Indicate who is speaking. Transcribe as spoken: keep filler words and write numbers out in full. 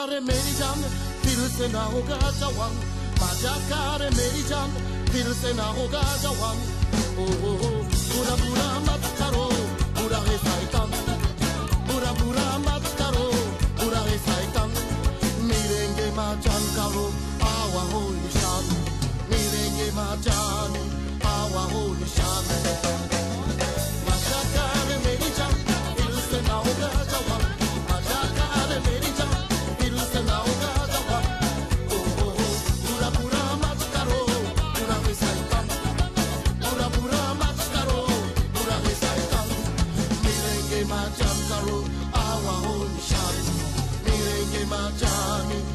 Speaker 1: Majakare Merijan, Pilsena Hogajawan, Majakare Merijan, Pilsena Hogajawan. Oh, oh, oh, Pura Pura Matkaro, Pura Resaitan, Pura Pura Matkaro, Pura Resaitan, Mirenge Majan Karo, Awa Holy Shan, Mirenge Majan, Awa Holy Shan. Majakare Merijan, Pilsena Hogajawan. Macam karo awa honi shani, mirenge macani.